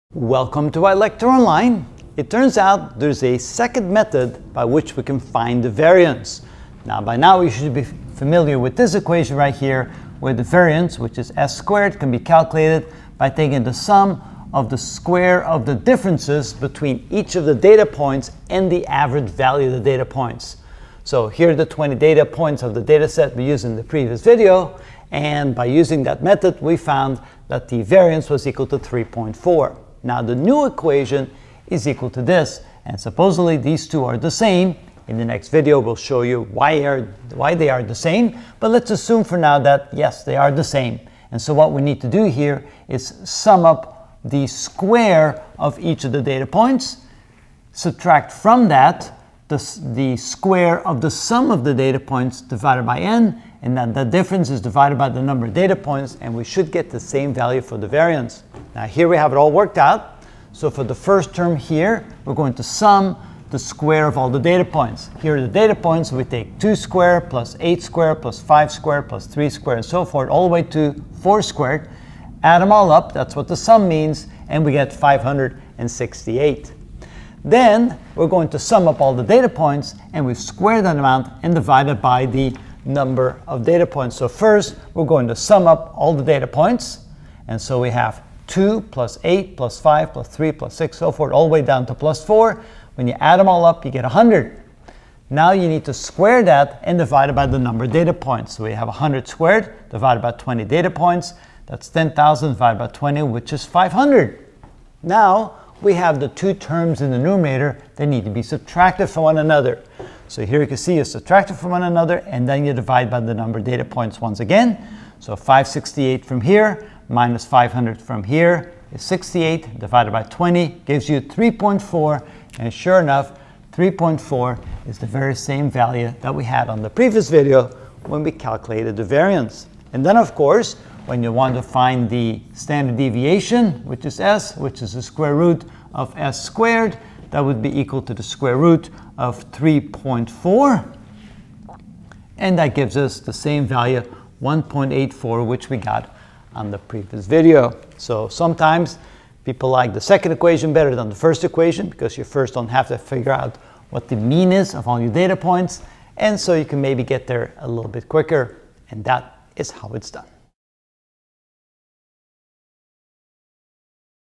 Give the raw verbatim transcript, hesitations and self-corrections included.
Welcome to iLecture Online. It turns out there's a second method by which we can find the variance. Now by now you should be familiar with this equation right here, where the variance, which is s squared, can be calculated by taking the sum of the square of the differences between each of the data points and the average value of the data points. So here are the twenty data points of the data set we used in the previous video, and by using that method we found that the variance was equal to three point four. Now the new equation is equal to this, and supposedly these two are the same. In the next video we'll show you why, are, why they are the same, but let's assume for now that yes, they are the same. And so what we need to do here is sum up the square of each of the data points, subtract from that the, the square of the sum of the data points divided by n, and then the difference is divided by the number of data points, and we should get the same value for the variance. Now here we have it all worked out. So for the first term here, we're going to sum the square of all the data points. Here are the data points. We take two squared plus eight squared plus five squared plus three squared and so forth, all the way to four squared. Add them all up, that's what the sum means, and we get five hundred sixty-eight. Then we're going to sum up all the data points, and we square that amount and divide it by the number of data points. So first we're going to sum up all the data points, and so we have two plus eight plus five plus three plus six, so forth, all the way down to plus four. When you add them all up, you get one hundred. Now you need to square that and divide it by the number of data points. So we have one hundred squared divided by twenty data points. That's ten thousand divided by twenty, which is five hundred. Now we have the two terms in the numerator that need to be subtracted from one another. So here you can see you subtract it from one another, and then you divide by the number of data points once again. So five hundred sixty-eight from here minus five hundred from here is sixty-eight divided by twenty gives you three point four, and sure enough, three point four is the very same value that we had on the previous video when we calculated the variance. And then of course, when you want to find the standard deviation, which is s, which is the square root of s squared, that would be equal to the square root of three point four, and that gives us the same value, one point eight four, which we got on the previous video. So sometimes people like the second equation better than the first equation, because you first don't have to figure out what the mean is of all your data points, and so you can maybe get there a little bit quicker, and that is how it's done.